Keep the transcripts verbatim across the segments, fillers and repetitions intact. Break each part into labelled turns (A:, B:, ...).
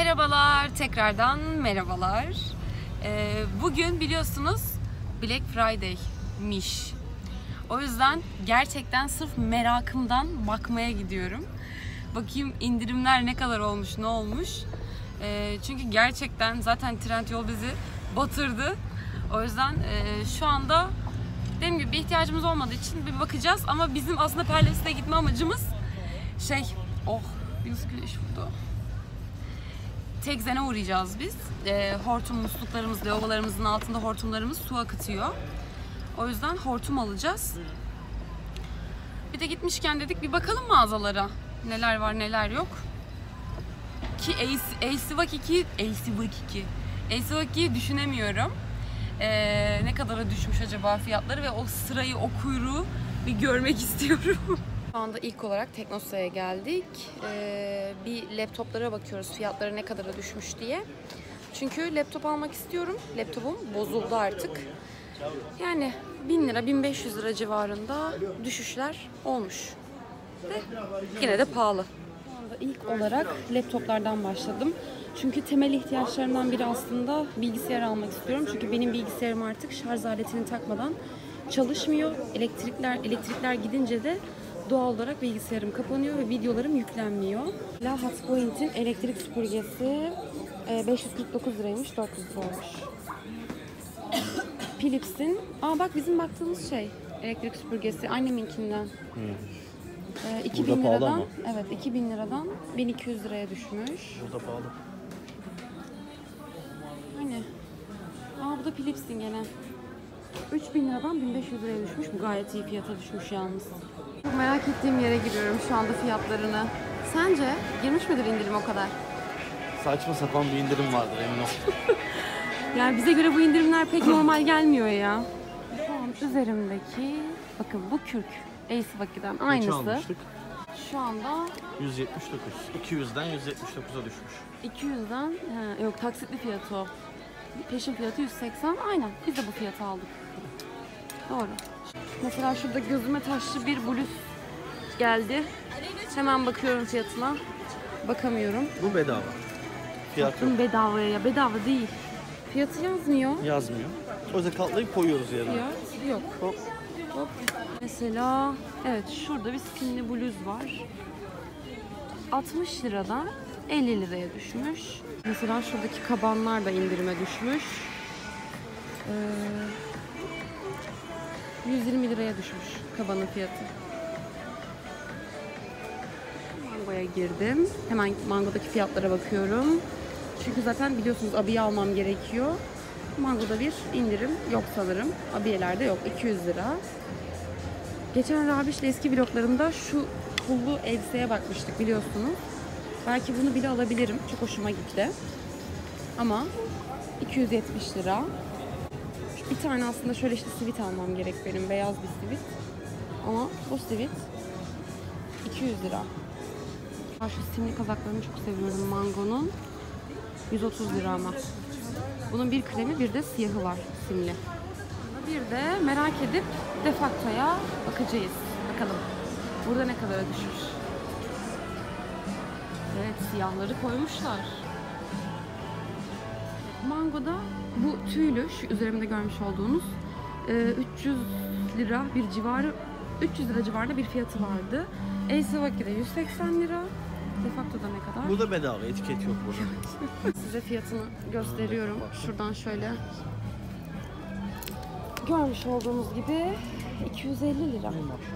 A: Merhabalar, tekrardan merhabalar. Ee, bugün biliyorsunuz Black Friday'miş. O yüzden gerçekten sırf merakımdan bakmaya gidiyorum. Bakayım indirimler ne kadar olmuş, ne olmuş. Ee, çünkü gerçekten zaten Trendyol bizi batırdı. O yüzden e, şu anda dediğim gibi bir ihtiyacımız olmadığı için bir bakacağız. Ama bizim aslında Perles'e gitme amacımız şey, oh yüz güneş vurdu. Tekzen'e uğrayacağız biz. E, hortum musluklarımız, lavabolarımızın altında hortumlarımız su akıtıyor. O yüzden hortum alacağız. Bir de gitmişken dedik bir bakalım mağazalara. Neler var neler yok. Ki Elsivak iki, Elsivak iki, Elsivak iki'yi düşünemiyorum. E, ne kadara düşmüş acaba fiyatları ve o sırayı, o kuyruğu bir görmek istiyorum. Şu anda ilk olarak Teknosa'ya geldik. Ee, bir laptoplara bakıyoruz fiyatları ne kadara düşmüş diye. Çünkü laptop almak istiyorum. Laptopum bozuldu artık. Yani bin lira, bin beş yüz lira civarında düşüşler olmuş. Ve yine de pahalı. Şu anda ilk olarak laptoplardan başladım. Çünkü temel ihtiyaçlarımdan biri aslında bilgisayar almak istiyorum. Çünkü benim bilgisayarım artık şarj aletini takmadan çalışmıyor. Elektrikler, elektrikler gidince de doğal olarak bilgisayarım kapanıyor ve videolarım yüklenmiyor. La Hotpoint'in elektrik süpürgesi beş yüz kırk dokuz liraymış, dört yüz lira olmuş. Philips'in, aa bak bizim baktığımız şey, elektrik süpürgesi anneminkinden. Hmm. Ee, iki bin liradan, evet iki bin liradan bin iki yüz liraya düşmüş.
B: Burada pahalı.
A: Hani, aa bu da Philips'in gene. üç bin liradan bin beş yüz liraya düşmüş. Bu gayet iyi fiyata düşmüş yalnız. Çok merak ettiğim yere giriyorum şu anda fiyatlarını. Sence girmiş midir indirim o kadar?
B: Saçma sapan bir indirim vardır emin ol.
A: Yani bize göre bu indirimler pek normal gelmiyor ya. Şu an üzerimdeki, bakın bu kürk. Elsivak iki'den aynısı. Şu anda
B: yüz yetmiş dokuz. iki yüzden yüz yetmiş dokuza düşmüş.
A: iki yüzden, he, yok taksitli fiyatı o. Peşin fiyatı yüz seksen, aynen. Biz de bu fiyatı aldık. Doğru. Mesela şurada gözüme taşlı bir bluz geldi. Hemen bakıyorum fiyatına. Bakamıyorum.
B: Bu bedava. Fiyat
A: Baktım
B: yok.
A: bedavaya ya. Bedava değil. Fiyatı yazmıyor.
B: Yazmıyor. O yüzden katlayıp koyuyoruz yerine.
A: Fiyat yok.
B: Hop.
A: Hop. Mesela evet şurada bir skinli bluz var. altmış liradan elli liraya düşmüş. Mesela şuradaki kabanlar da indirime düşmüş. Ee, yüz yirmi liraya düşmüş kabanın fiyatı. Mango'ya girdim. Hemen Mango'daki fiyatlara bakıyorum. Çünkü zaten biliyorsunuz abiye almam gerekiyor. Mango'da bir indirim yok sanırım. Abiyelerde yok. iki yüz lira. Geçen Rabiş'le eski vloglarımda şu pullu elbiseye bakmıştık biliyorsunuz. Belki bunu bile alabilirim. Çok hoşuma gitti. Ama iki yüz yetmiş lira. Bir tane aslında şöyle işte sivit almam gerek benim. Beyaz bir sivit. Ama bu sivit iki yüz lira. Şu simli kazaklarını çok seviyorum Mango'nun. yüz otuz lira ama. Bunun bir kremi bir de siyahı var simli. Bir de merak edip Defacto'ya bakacağız. Bakalım. Burada ne kadar düşmüş. Evet, siyahları koymuşlar. Mango'da bu tüylü, şu üzerimde görmüş olduğunuz üç yüz lira bir civarı, üç yüz lira civarında bir fiyatı vardı. Elsivak iki'de yüz seksen lira. Defacto'da ne kadar?
B: Bu da bedava, etiket yok burada.
A: Size fiyatını gösteriyorum. Şuradan şöyle. Görmüş olduğunuz gibi iki yüz elli lira.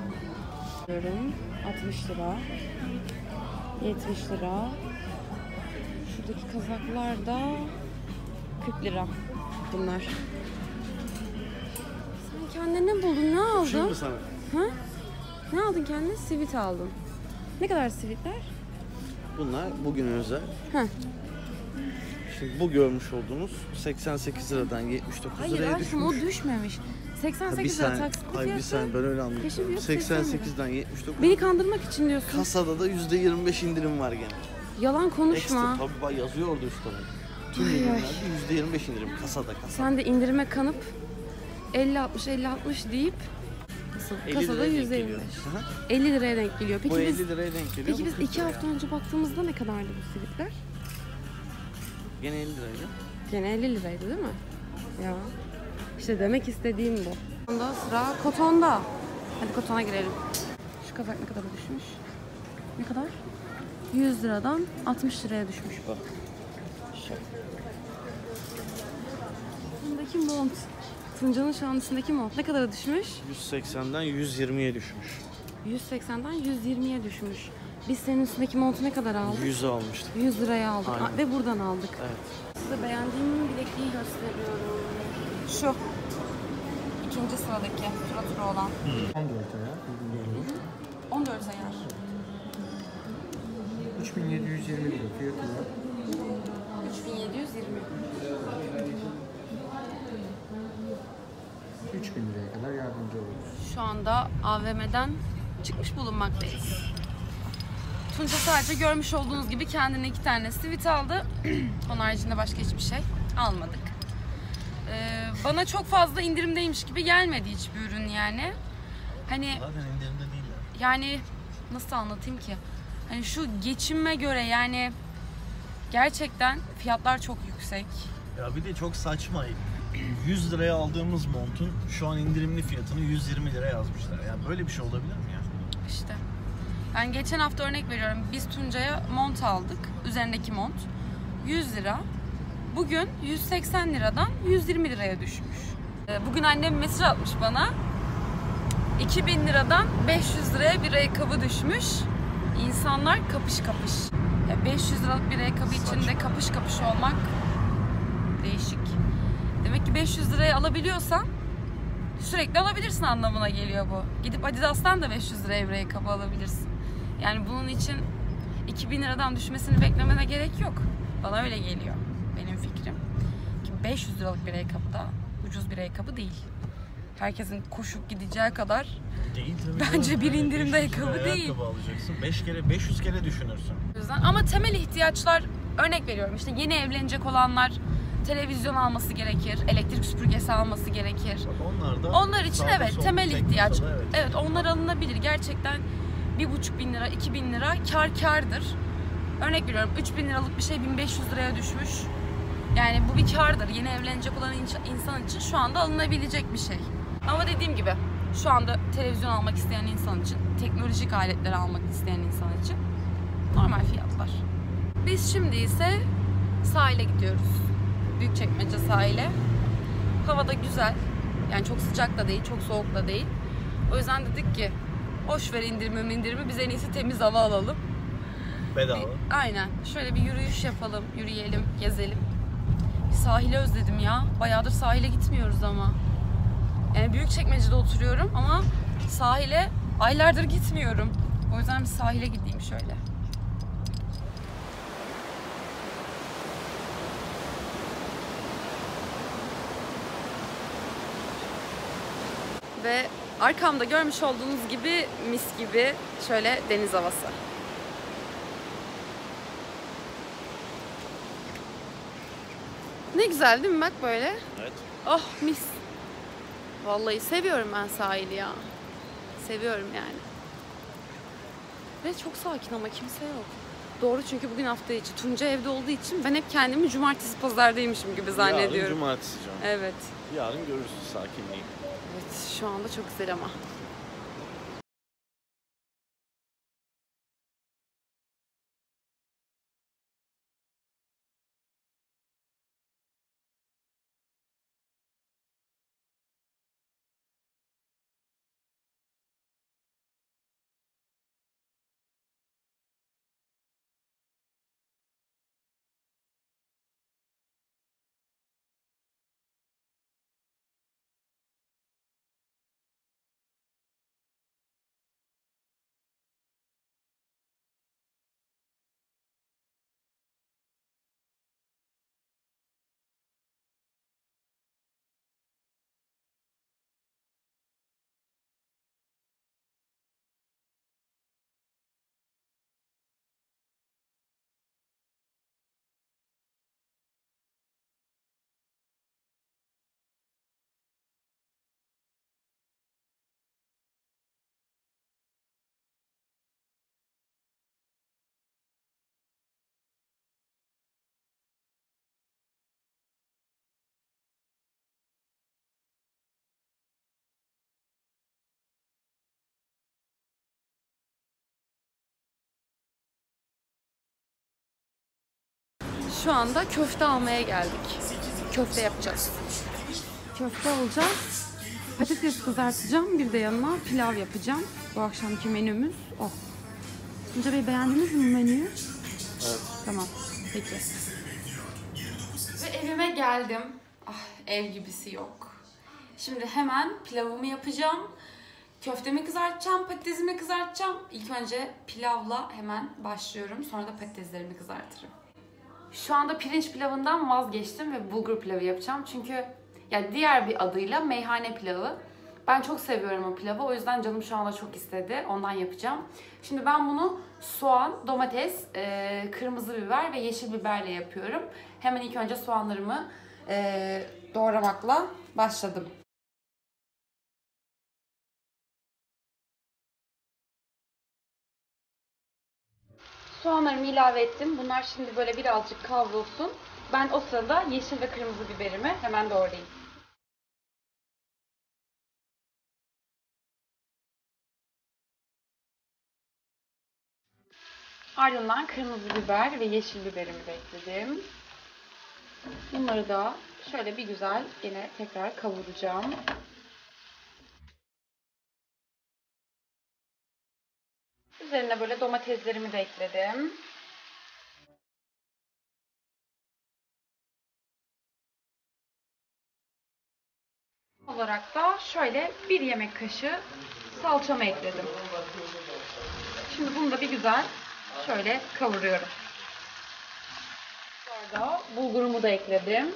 A: altmış lira. yetmiş lira. Şuradaki kazaklar da kırk lira. Bunlar. Sen kendine ne buldun? Ne aldın?
B: Şimdi sana.
A: Ha? Ne aldın kendine? Sivit aldın. Ne kadar sivitler?
B: Bunlar bugün özel.
A: Heh.
B: Şimdi bu görmüş olduğunuz seksen sekiz liradan yetmiş dokuz
A: Hayır,
B: liraya
A: aşkım,
B: düşmüş.
A: o düşmemiş. seksen
B: Ha,
A: sekiz lira taksitli fiyatı.
B: Hayır bir saniye ben öyle
A: Peşin
B: anladım.
A: fiyatı
B: seksen sekizden yetmiş dokuz.
A: Beni kandırmak için diyorsun.
B: Kasada da yüzde yirmi beş indirim var gene.
A: Yalan konuşma.
B: Ekstra tabii bak yazıyor orada üstte. Tüm ürünlerde yüzde yirmi beş indirim kasada kasada.
A: Sen de indirime kanıp elli altmış elli altmış deyip kasada yüzde yirmi beş. elli liraya denk geliyor. Peki
B: bu
A: biz,
B: elli liraya denk geliyor.
A: Peki biz iki hafta önce baktığımızda ne kadardı bu sivitler?
B: Gene elli liraydı.
A: Gene elli liraydı değil mi? Ya. İşte demek istediğim bu. Ondan sıra kotonda. Hadi kotona girelim. Şu kazak ne kadar düşmüş? Ne kadar? yüz liradan altmış liraya düşmüş bu. Şu. Üstündeki mont. Tunca'nın şu an üstündeki mont ne kadara düşmüş?
B: yüz seksenden yüz yirmiye düşmüş.
A: yüz seksenden yüz yirmiye düşmüş. Biz senin üstündeki montu ne kadar aldık?
B: yüze almıştık.
A: yüz liraya aldık.
B: Aynen.
A: Aa, ve buradan aldık.
B: Evet.
A: Size beğendiğim bilekliği gösteriyorum. Şu. İkinci sıradaki tura tura olan.
C: on dört ayar.
A: on dört ayar.
C: üç bin yedi yüz yirmi lira fiyatı var.
A: üç bin yedi yüz yirmi.
C: üç bin liraya kadar yardımcı oluruz.
A: Şu anda A V M'den çıkmış bulunmaktayız. Tunca sadece görmüş olduğunuz gibi kendine iki tane sivit aldı. Onun haricinde başka hiçbir şey almadık. Ee, bana çok fazla indirimdeymiş gibi gelmedi hiçbir ürün yani. Hani
D: Zaten indirimde değiller.
A: yani nasıl anlatayım ki? Hani şu geçinme göre yani gerçekten fiyatlar çok yüksek.
D: Ya bir de çok saçma. yüz liraya aldığımız montun şu an indirimli fiyatını yüz yirmi lira yazmışlar. Yani böyle bir şey olabilir mi ya?
A: İşte. Ben geçen hafta örnek veriyorum. Biz Tunca'ya mont aldık. Üzerindeki mont. yüz lira. Bugün yüz seksen liradan yüz yirmi liraya düşmüş. Ee, Bugün annem mesaj atmış bana. iki bin liradan beş yüz liraya bir ayakkabı düşmüş. İnsanlar kapış kapış. Ya beş yüz liralık bir ayakkabı içinde
D: Saçma.
A: kapış kapış olmak değişik. Demek ki beş yüz liraya alabiliyorsan sürekli alabilirsin anlamına geliyor bu. Gidip Adidas'tan da beş yüz liraya bir ayakkabı alabilirsin. Yani bunun için iki bin liradan düşmesini beklemene gerek yok. Bana öyle geliyor. Benim fikrim. Ki beş yüz liralık bir ayakkabı da ucuz bir ayakkabı değil. Herkesin koşup gideceği kadar
D: Değil tabii.
A: Bence
D: canım.
A: bir
D: Yani
A: indirimde
D: beş yüz liraya
A: ayakkabı değil.
D: Ayakkabı alacaksın. beş kere beş yüz kere düşünürsün.
A: o yüzden. Ama temel ihtiyaçlar örnek veriyorum. İşte yeni evlenecek olanlar televizyon alması gerekir, elektrik süpürgesi alması gerekir.
D: Bak onlar da
A: Onlar için
D: sağda
A: evet
D: solda
A: temel
D: tek
A: ihtiyaç.
D: masada,
A: Evet.
D: evet.
A: onlar alınabilir. Gerçekten bir buçuk bin lira, iki bin lira kar kardır. Örnek veriyorum üç bin liralık bir şey bin beş yüz liraya düşmüş. Yani bu bir kardır. Yeni evlenecek olan inç- insan için şu anda alınabilecek bir şey. Ama dediğim gibi şu anda televizyon almak isteyen insan için, teknolojik aletleri almak isteyen insan için normal fiyatlar. Biz şimdi ise sahile gidiyoruz. Büyükçekmece sahile. Hava da güzel. Yani çok sıcak da değil, çok soğuk da değil. O yüzden dedik ki boş ver indirimi indirimi biz en iyisi temiz hava alalım.
D: Bedava.
A: Bir- aynen. Şöyle bir yürüyüş yapalım, yürüyelim, gezelim. Bir sahile özledim ya. Bayağıdır sahile gitmiyoruz ama. Yani Büyükçekmece'de oturuyorum ama sahile aylardır gitmiyorum. O yüzden bir sahile gideyim şöyle. Ve arkamda görmüş olduğunuz gibi mis gibi şöyle deniz havası. Ne güzel değil mi bak böyle?
B: Evet.
A: Oh mis. Vallahi seviyorum ben sahili ya. Seviyorum yani. Ve çok sakin ama kimse yok. Doğru çünkü bugün hafta içi. Tunca evde olduğu için ben hep kendimi cumartesi pazardaymışım gibi
B: Yarın
A: zannediyorum.
B: cumartesi canım.
A: Evet.
B: Yarın görürsün sakinliği.
A: Evet şu anda çok güzel ama. Şu anda köfte almaya geldik. Köfte yapacağız. Köfte alacağız. Patates kızartacağım. Bir de yanına pilav yapacağım. Bu akşamki menümüz o. Tunca Bey, beğendiniz mi menüyü?
B: Evet.
A: Tamam. Peki. Ve evime geldim. Ah, ev gibisi yok. Şimdi hemen pilavımı yapacağım. Köftemi kızartacağım, patatesimi kızartacağım. İlk önce pilavla hemen başlıyorum. Sonra da patateslerimi kızartırım. Şu anda pirinç pilavından vazgeçtim ve bulgur pilavı yapacağım. Çünkü yani diğer bir adıyla meyhane pilavı. Ben çok seviyorum o pilavı. O yüzden canım şu anda çok istedi. Ondan yapacağım. Şimdi ben bunu soğan, domates, e, kırmızı biber ve yeşil biberle yapıyorum. Hemen ilk önce soğanlarımı e, doğramakla başladım. Soğanlarımı ilave ettim. Bunlar şimdi böyle birazcık kavrulsun. Ben o sırada yeşil ve kırmızı biberimi hemen doğrayayım. Ardından kırmızı biber ve yeşil biberimi de ekledim. Bunları da şöyle bir güzel yine tekrar kavuracağım. Üzerine böyle domateslerimi de ekledim. Olarak da şöyle bir yemek kaşığı salçamı ekledim. Şimdi bunu da bir güzel şöyle kavuruyorum. Sonra bulgurumu da ekledim.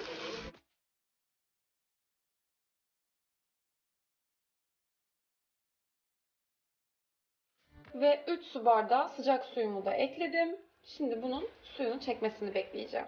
A: Ve üç su bardağı sıcak suyumu da ekledim. Şimdi bunun suyunu çekmesini bekleyeceğim.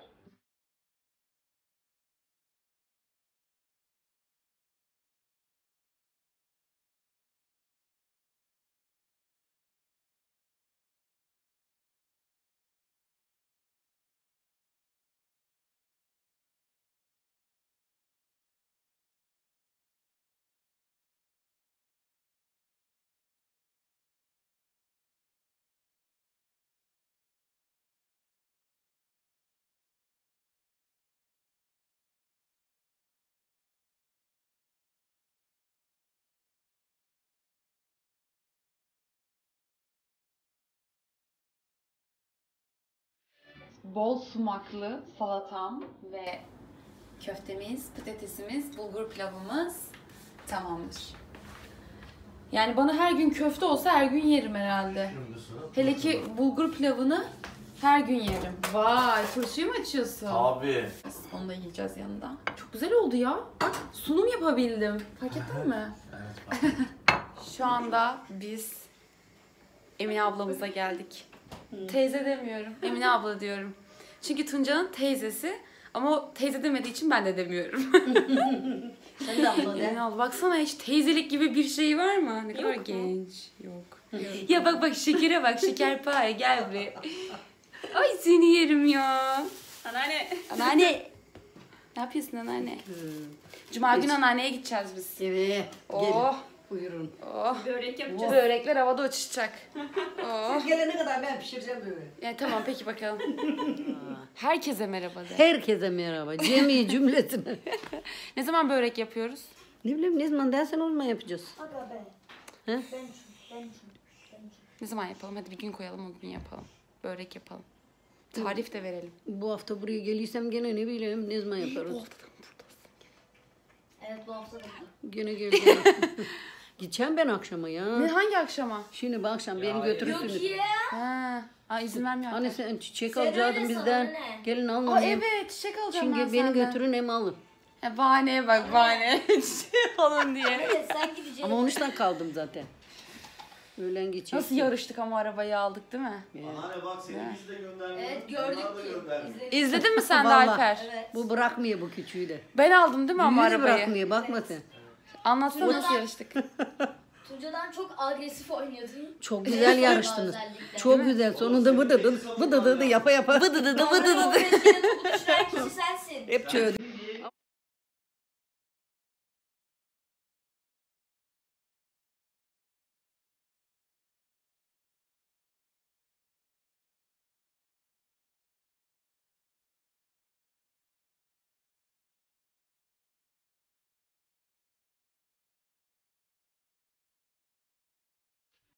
A: Bol sumaklı salatam ve köftemiz, patatesimiz, bulgur pilavımız tamamdır. Yani bana her gün köfte olsa her gün yerim herhalde. Hele ki bulgur pilavını her gün yerim. Vay, turşuyu mu açıyorsun?
B: Abi.
A: Onu da yiyeceğiz yanında. Çok güzel oldu ya. Bak, sunum yapabildim. Fark ettin mi?
D: Evet.
A: Şu anda biz Emine ablamıza geldik. Teyze demiyorum. Emine abla diyorum. Çünkü Tunca'nın teyzesi. Ama o teyze demediği için ben de demiyorum.
E: Sen de abla de.
A: Emine abla baksana, hiç teyzelik gibi bir şey var mı? Ne kadar genç. Yok. Ya bak bak şekere bak, şekerpare gel buraya. Ay seni yerim ya. Anneanne. Anneanne. Ne yapıyorsun anneanne? Cuma günü anneanneye gideceğiz biz.
E: Evet.
A: Oh.
E: Buyurun.
A: Oh.
F: Börek yapacağız.
A: Börekler havada uçuşacak. Oh.
E: Siz gelene kadar ben pişireceğim böyle.
A: Yani tamam peki bakalım. Herkese merhaba de.
E: Herkese merhaba. Cemiye cümlesine.
A: Ne zaman börek yapıyoruz?
E: Ne bileyim ne zaman dersen o zaman yapacağız.
F: Aga be.
E: He?
F: Ben ben ben
A: Ne zaman yapalım? Hadi bir gün koyalım, o gün yapalım. Börek yapalım. Tarif de verelim.
E: Bu hafta buraya gelirsem gene ne bileyim ne zaman yaparız.
F: Evet bu hafta da.
E: Gene geleceğim. Gideceğim ben akşama ya.
A: Ne, hangi akşama?
E: Şimdi bu akşam beni götürürsünüz.
A: Ha. Aa, izin vermiyor.
E: Hani
A: arkadaş.
E: sen çiçek
F: Sen
E: alacaktın
F: öyle
E: bizden.
F: sana ne?
E: Gelin alın.
A: Aa,
E: onu.
A: evet çiçek alacağım
E: Şimdi
A: ben
E: beni
A: senden.
E: götürün hem alın.
A: E, bahaneye bak bahaneye. Çiçek alın diye.
F: Evet sen gideceksin.
E: Ama on üçten kaldım zaten. Öğlen geçecektim.
A: Nasıl yarıştık ama arabayı aldık değil mi?
D: Anneanne bak seni biz de göndermiyor.
F: Evet gördük ki.
A: İzledin mi sen de
E: Vallahi.
A: Alper?
F: Evet.
E: Bu bırakmıyor bu küçüğü de.
A: Ben aldım değil mi ama
E: Büyüğü de
A: arabayı?
E: bırakmıyor bakma sen.
A: Anlatsana
F: Burada-
A: nasıl yarıştık.
F: Tunca'dan çok agresif oynuyordu.
E: Çok güzel yarıştınız.
F: Özellikle.
E: Çok güzel. Sonunda vıdıdı vıdıdı yapa yapa. Vıdıdı
F: Ama o
E: vıdıdı.
F: eskiden topu düşüren kişi sensin.
E: Hep çöğdü.